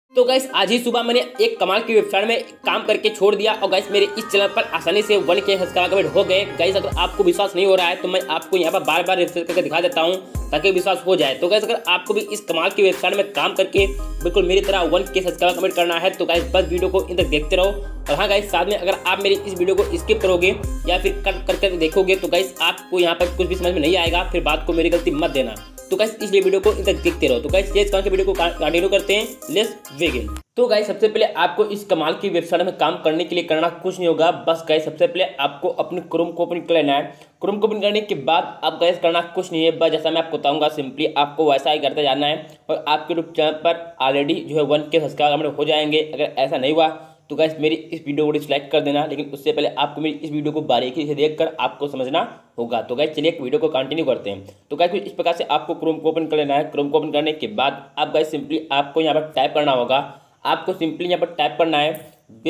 तो गाइस आज ही सुबह मैंने एक कमाल की वेबसाइट में काम करके छोड़ दिया और गाइस मेरे इस चैनल पर आसानी से 1K सब्सक्राइबर हो गए। गाइस अगर आपको विश्वास नहीं हो रहा है तो मैं आपको यहाँ पर बार बार रिफ्रेश करके दिखा देता हूँ ताकि विश्वास हो जाए। तो गाइस अगर आपको भी इस कमाल की वेबसाइट में काम करके बिल्कुल मेरी तरह 1K सब्सक्राइबर कमेंट करना है तो गाइस बस वीडियो को इन तक देखते रहो। और हाँ गाइस साथ में अगर आप मेरी इस वीडियो को स्किप करोगे या फिर कट करके देखोगे तो गाइस आपको यहाँ पर कुछ भी समझ में नहीं आएगा, फिर बात को मेरी गलती मत देना। तो गाइस इसलिए वीडियो को इन तक देखते रहो। तो गाइस ये कमाल की वीडियो को कंटिन्यू करते हैं, लेट्स बिगिन। तो गाइस सबसे पहले आपको इस कमाल की वेबसाइट में काम करने के लिए करना कुछ नहीं होगा। बस गाइस सबसे पहले आपको अपने क्रोम को ओपन कर लेना है। क्रोम को ओपन करने के बाद आप गाइस करना कुछ नहीं है, बस जैसा मैं आपको बताऊंगा सिंपली आपको वैसा ही करते जाना है और आपके यूट्यूब चैनल पर ऑलरेडी जो है 1K सब्सक्राइबर हो जाएंगे। अगर ऐसा नहीं हुआ तो गाइस मेरी इस वीडियो को डिसलाइक कर देना, लेकिन उससे पहले आपको मेरी इस वीडियो को बारीकी से देखकर आपको समझना होगा। तो गाइस चलिए एक वीडियो को कंटिन्यू करते हैं। तो गाइस कुछ इस प्रकार से आपको क्रोम को ओपन कर लेना है। क्रोम को ओपन करने के बाद आप गाइस सिंपली आपको यहाँ पर टाइप करना होगा। आपको सिंपली यहाँ पर टाइप करना है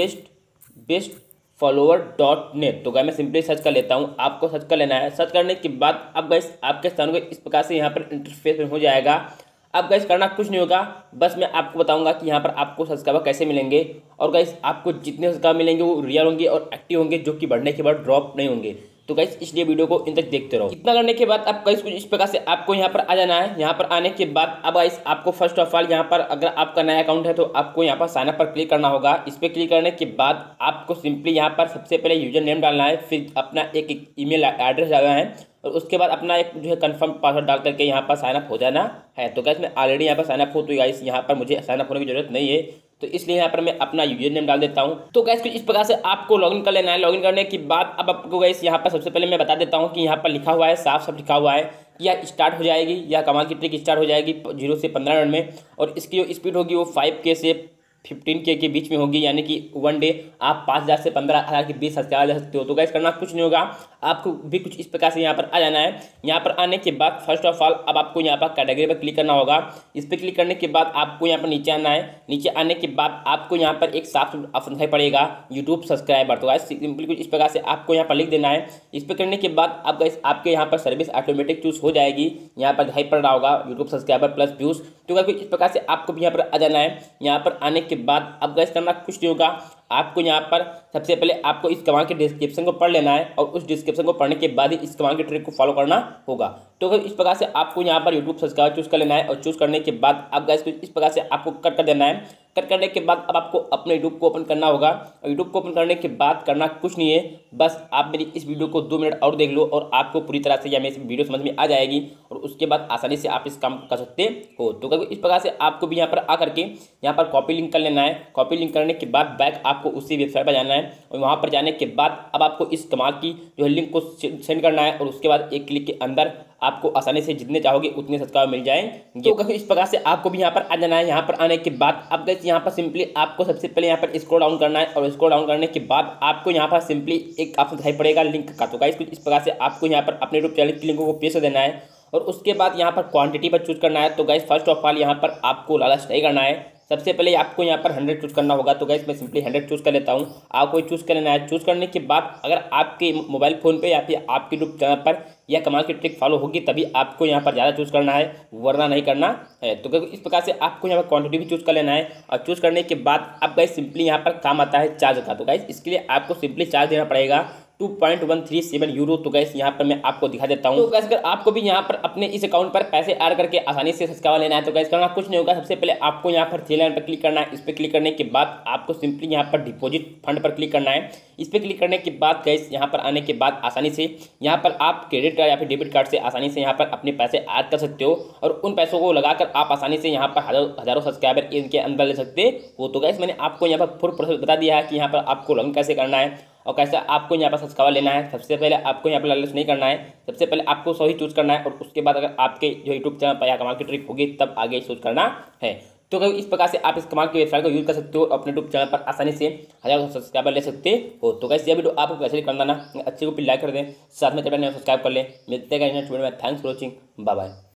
बेस्ट follower.net। तो गाइस मैं सिंपली सर्च कर लेता हूँ, आपको सर्च कर लेना है। सर्च करने के बाद अब गाइस आपके सामने इस प्रकार से यहाँ पर इंटरफेस में हो जाएगा। अब गाइस करना कुछ नहीं होगा, बस मैं आपको बताऊंगा कि यहाँ पर आपको सब्सक्राइबर कैसे मिलेंगे। और गाइस आपको जितने सब्सक्राइबर मिलेंगे वो रियल होंगे और एक्टिव होंगे, जो कि बढ़ने के बाद ड्रॉप नहीं होंगे। तो गाइस इसलिए वीडियो को इन तक देखते रहो। इतना करने के बाद आप गाइस कुछ इस प्रकार से आपको यहाँ पर आ जाना है। यहाँ पर आने के बाद अब गाइस आपको फर्स्ट ऑफ ऑल यहाँ पर अगर आपका नया अकाउंट है तो आपको यहाँ पर साइन अप पर क्लिक करना होगा। इस पर क्लिक करने के बाद आपको सिंपली यहाँ पर सबसे पहले यूजर नेम डालना है, फिर अपना एक ईमेल एड्रेस डालना है और उसके बाद अपना एक जो है कंफर्म पासवर्ड डाल करके यहाँ पर साइन अप हो जाना है। तो गाइस मैं ऑलरेडी यहाँ पर साइन अप हो, तो गाइस यहाँ पर मुझे साइन अप होने की जरूरत नहीं है, तो इसलिए यहाँ पर मैं अपना यूजर नेम डाल देता हूँ। तो गाइस कुछ इस प्रकार से आपको लॉगिन कर लेना है। लॉगिन करने के बाद अब आपको गाइस यहाँ पर सबसे पहले मैं बता देता हूँ कि यहाँ पर लिखा हुआ है, साफ साफ लिखा हुआ है कि यह स्टार्ट हो जाएगी, या कमाल की ट्रिक स्टार्ट हो जाएगी 0 से 15 मिनट में। और इसकी जो स्पीड होगी वो 5K से 15K के बीच में होगी, यानी कि 1 डे आप 5000 से 15000 के बीच सब्सक्राइब ले सकते हो। तो गाइस करना कुछ नहीं होगा, आपको भी कुछ इस प्रकार से यहाँ पर आ जाना है। यहाँ पर आने के बाद फर्स्ट ऑफ ऑल अब आपको यहाँ पर कैटेगरी पर क्लिक करना होगा। इस पर क्लिक करने के बाद आपको यहाँ पर नीचे आना है। नीचे आने के बाद आपको यहाँ पर एक साफ ऑप्शन दिखाई पड़ेगा यूट्यूब सब्सक्राइबर। तो गाइस सिंपली कुछ इस प्रकार से आपको यहाँ पर लिख देना है। इस पर करने के बाद अब गाइस आपके यहाँ पर सर्विस ऑटोमेटिक चूज हो जाएगी। यहाँ पर दिखाई पड़ रहा होगा यूट्यूब सब्सक्राइबर प्लस व्यूज। तो गाइस इस प्रकार से आपको भी यहाँ पर आ जाना है। यहाँ पर आने के बाद अब गाइस करना कुछ नहीं होगा, आपको यहाँ पर सबसे पहले आपको इस कमांड के डिस्क्रिप्शन को पढ़ लेना है और उस डिस्क्रिप्शन को पढ़ने के बाद ही इस कमांड के ट्रिक को फॉलो करना होगा। तो अगर इस प्रकार से आपको यहाँ पर यूट्यूब सब्सक्राइबर चूज कर लेना है और चूज करने के बाद अब गाइस इस प्रकार से आपको कट कर देना है। कट करने के बाद अब आपको अपने यूट्यूब को ओपन करना होगा और यूट्यूब को ओपन करने के बाद करना कुछ नहीं है, बस आप मेरी इस वीडियो को 2 मिनट और देख लो और आपको पूरी तरह से यह मेरी वीडियो समझ में आ जाएगी और उसके बाद आसानी से आप इस काम कर सकते हो। तो इस प्रकार से आपको भी यहाँ पर आकर के यहाँ पर कॉपी लिंक कर लेना है। कॉपी लिंक करने के बाद बैक आपको उसी वेबसाइट पर जाना है और वहाँ पर जाने के बाद अब आपको इस कमाल की जो है लिंक को सेंड करना है और उसके बाद एक क्लिक के अंदर आपको आसानी से जितने चाहोगे उतने सब्सक्राइबर मिल जाएंगे। तो इस प्रकार से आपको भी यहाँ पर आ जाना है। यहाँ पर आने के बाद अब गाइस यहाँ पर सिंपली आपको सबसे पहले यहाँ पर स्क्रॉल डाउन करना है और स्क्रॉल डाउन करने के बाद आपको यहाँ पर सिंपली एक ऑप्शन दिखाई पड़ेगा लिंक का। तो गाइस कुछ इस प्रकार से आपको यहाँ पर अपने यूट्यूब चैनल की लिंक को पेस्ट देना है और उसके बाद यहाँ पर क्वांटिटी पर चूज करना है। तो गाइस फर्स्ट ऑफ ऑल यहाँ पर आपको लालच नहीं करना है, सबसे पहले आपको यहाँ पर 100 चूज करना होगा। तो गाइस मैं सिंपली 100 चूज कर लेता हूँ, आपको चूज कर लेना है। चूज करने के बाद अगर आपके मोबाइल फ़ोन पे या फिर आपके यूट्यूब चैनल पर यह कमाल की ट्रिक फॉलो होगी तभी आपको यहाँ पर ज़्यादा चूज करना है, वरना नहीं करना है। तो इस प्रकार से आपको यहाँ पर क्वांटिटी भी चूज कर लेना है और चूज करने के बाद अब गाइस सिंपली यहाँ पर काम आता है चार्ज का। तो गाइस इसके लिए आपको सिंपली चार्ज देना पड़ेगा 2.137 यूरो। तो गाइस यहाँ पर मैं आपको दिखा देता हूँ। तो गाइस अगर आपको भी यहाँ पर अपने इस अकाउंट पर पैसे ऐड करके आसानी से सब्सक्राइबर लेना है तो गाइस करना कुछ नहीं होगा। सबसे पहले आपको यहाँ पर 3 लाइन पर क्लिक करना है। इस पर क्लिक करने के बाद आपको सिंपली यहाँ पर डिपॉजिट फंड पर क्लिक करना है। इस पर क्लिक करने के बाद गाइस यहाँ पर आने के बाद आसानी से यहाँ पर आप क्रेडिट कार्ड या फिर डेबिट कार्ड से आसानी से यहाँ पर अपने पैसे ऐड कर सकते हो और उन पैसों को लगाकर आप आसानी से यहाँ पर हजारों सब्सक्राइबर इनके अंदर ले सकते हो। तो गाइस मैंने आपको यहाँ पर फुल प्रोसेस बता दिया है कि यहाँ पर आपको लॉगिन कैसे करना है और कैसे आपको यहाँ पर सब्सक्राइबर लेना है। सबसे पहले आपको यहाँ पर लालच नहीं करना है, सबसे पहले आपको सही चूज करना है और उसके बाद अगर आपके जो यूट्यूब चैनल पर या कमाल की ट्रिक होगी तब आगे चूज करना है। तो इस प्रकार से आप इस कमाल की वेबसाइट को यूज कर सकते हो, अपने यूट्यूब चैनल पर आसानी से हजारों सब्सक्राइबर ले सकते हो। तो गाइस ये वीडियो आपको कैसे करना ना अच्छे को फिर लाइक कर दें, साथ में चैनल सब्सक्राइब कर लें। मिलते हैं नेक्स्ट वीडियो में। Thanks for watching, bye bye.